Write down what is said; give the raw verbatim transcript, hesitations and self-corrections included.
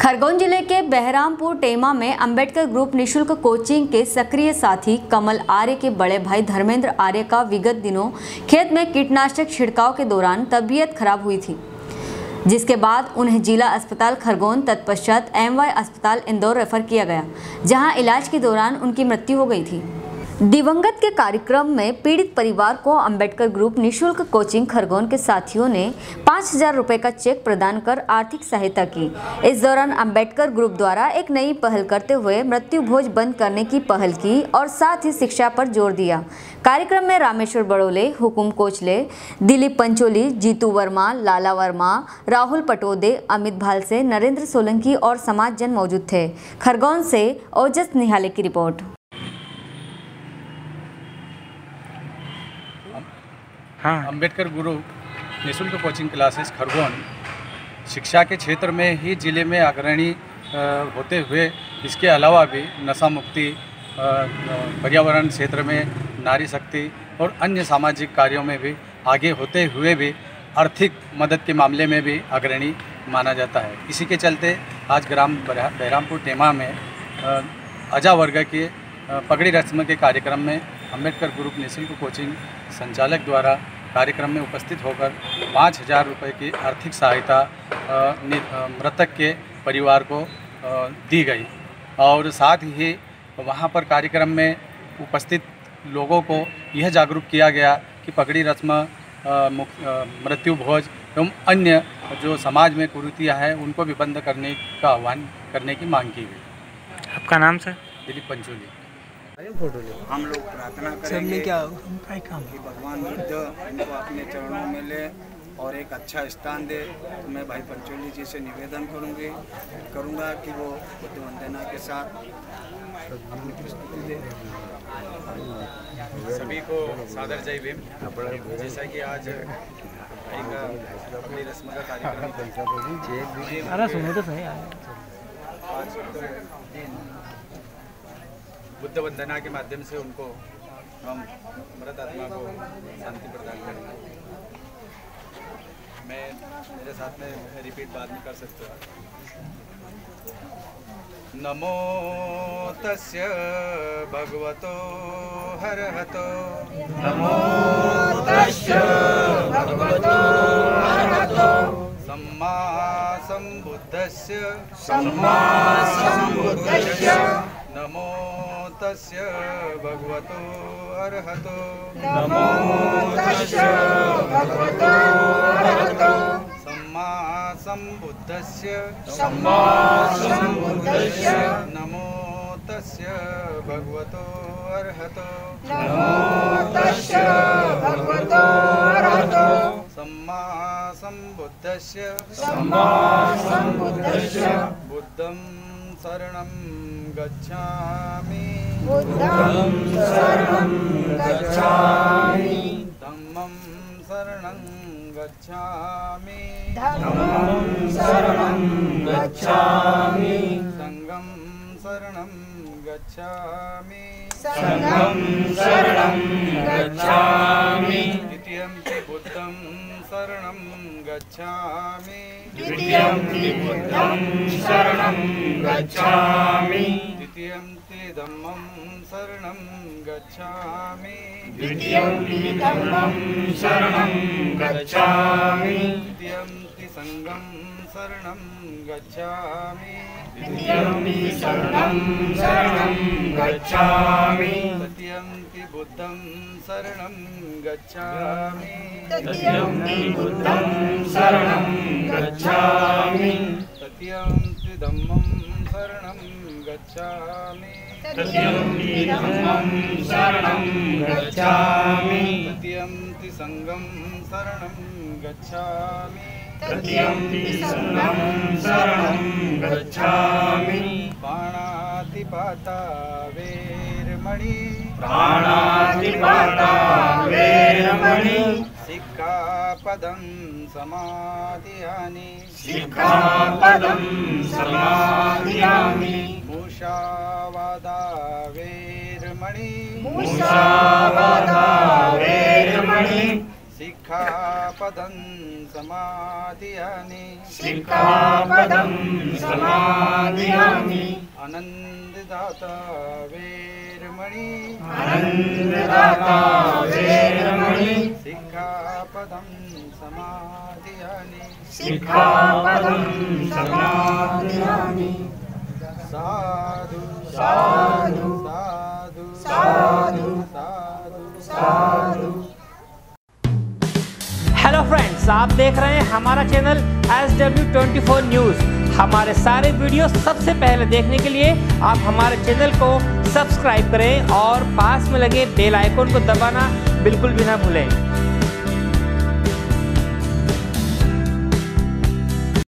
खरगोन जिले के बहरामपुर टेमा में अंबेडकर ग्रुप निशुल्क कोचिंग के सक्रिय साथी कमल आर्य के बड़े भाई धर्मेंद्र आर्य का विगत दिनों खेत में कीटनाशक छिड़काव के दौरान तबीयत खराब हुई थी, जिसके बाद उन्हें जिला अस्पताल खरगोन तत्पश्चात एमवाय अस्पताल इंदौर रेफर किया गया, जहां इलाज के दौरान उनकी मृत्यु हो गई थी। दिवंगत के कार्यक्रम में पीड़ित परिवार को अंबेडकर ग्रुप निशुल्क कोचिंग खरगोन के साथियों ने पाँच हजार रुपये का चेक प्रदान कर आर्थिक सहायता की। इस दौरान अंबेडकर ग्रुप द्वारा एक नई पहल करते हुए मृत्यु भोज बंद करने की पहल की और साथ ही शिक्षा पर जोर दिया। कार्यक्रम में रामेश्वर बड़ोले, हुकुम कोचले, दिलीप पंचोली, जीतू वर्मा, लाला वर्मा, राहुल पटोदे, अमित भालसे, नरेंद्र सोलंकी और समाज जन मौजूद थे। खरगोन से ओजस निहाले की रिपोर्ट। हाँ। अंबेडकर ग्रुप निःशुल्क कोचिंग क्लासेस खरगोन शिक्षा के क्षेत्र में ही जिले में अग्रणी होते हुए इसके अलावा भी नशा मुक्ति, पर्यावरण क्षेत्र में नारी शक्ति और अन्य सामाजिक कार्यों में भी आगे होते हुए भी आर्थिक मदद के मामले में भी अग्रणी माना जाता है। इसी के चलते आज ग्राम बहरामपुर टेमा में अजा वर्ग के पगड़ी रस्म के कार्यक्रम में अंबेडकर ग्रुप निःशुल्क कोचिंग संचालक द्वारा कार्यक्रम में उपस्थित होकर पाँच हजार रुपये की आर्थिक सहायता मृतक के परिवार को दी गई और साथ ही वहां पर कार्यक्रम में उपस्थित लोगों को यह जागरूक किया गया कि पगड़ी रस्म, मृत्यु भोज एवं अन्य जो समाज में कुरीतियाँ हैं उनको भी बंद करने का आह्वान करने की मांग की गई। आपका नाम सर? दिलीप पंचोली। हम लोग प्रार्थना करेंगे क्या कि भगवान बुद्ध इनको अपने चरणों में ले और एक अच्छा स्थान दे। तो मैं भाई पंचोली जी से निवेदन करूंगी करूंगा कि वो बुद्ध वंदना के साथ सभी को सादर जय भीम। जैसा कि आज एक रस्म का कार्यक्रम अरे सुनो तो सही आज बुद्ध वंदना के माध्यम से उनको हम मृत आत्मा को शांति प्रदान करेंगे। मैं मेरे साथ में रिपीट बाद में कर सकते हो। नमो तस्य भगवतो हरहतो, नमो तस्य भगवतो हरहतो, सम्मा संबुद्धस्य सम्मा संबुद्धस्य, नमो तस्य भगवतो अरहतो, नमो तस्य भगवतो अरहतो, सम्मा संबुद्धस्य सम्मा संबुद्धस्य, नमो तस्य भगवतो अरहतो, नमो तस्य भगवतो अरहतो, सम्मा संबुद्धस्य सम्मा संबुद्धस्य, बुद्धं शरणं गच्छामि, बुद्धं शरणं गच्छामि, धम्मं शरणं गच्छामि, धम्मं शरणं गच्छामि, संघं शरणं गच्छामि, संघं शरणं गच्छामि, द्वितीयंपि बुद्धं शरणं गच्छामि, द्वितीयंपि बुद्धं शरणं गच्छामि, द्वितीयंपि धम्मं शरणं गच्छामि, द्वितीयंपि धम्मं शरणं गच्छामि, द्वितीयंपि संघं शरणं गच्छामि, द्वितीयंपि शरणं शरणं गच्छामि, तृतीयंपि बुद्धं शरणं गच्छामि, तृतीयंपि बुद्धं शरणं गच्छामि, तृतीयंपि धम्मं शरणं गच्छामि, तृतीयंपि धम्मं शरणं गच्छामि, तृतीयंपि संघं शरणं गच्छामि, तृतीयंपि संघं शरणं गच्छामि, पाणातिपाता वेरमणि, प्राणातिपाता वेरमणि, सिक्खापदं समादियामि, सिक्खापदं समादियामि, मुषावादा वेरमणि, मुषावादा वेरमणि, सिक्खापदं समाधियामि सिक्खापदं समाधियामि आनन्ददाता वेरमणि आनन्ददाता वेरमणि सिक्खापदं समाधियामि सिक्खापदं समाधियामि साधु साधु साधु साधु साधु साधु। हेलो फ्रेंड्स, आप देख रहे हैं हमारा channel S W twenty four news. हमारे सारे वीडियो सबसे पहले देखने के लिए आप हमारे चैनल को सब्सक्राइब करें और पास में लगे बेल आइकन को दबाना बिल्कुल भी ना भूलें।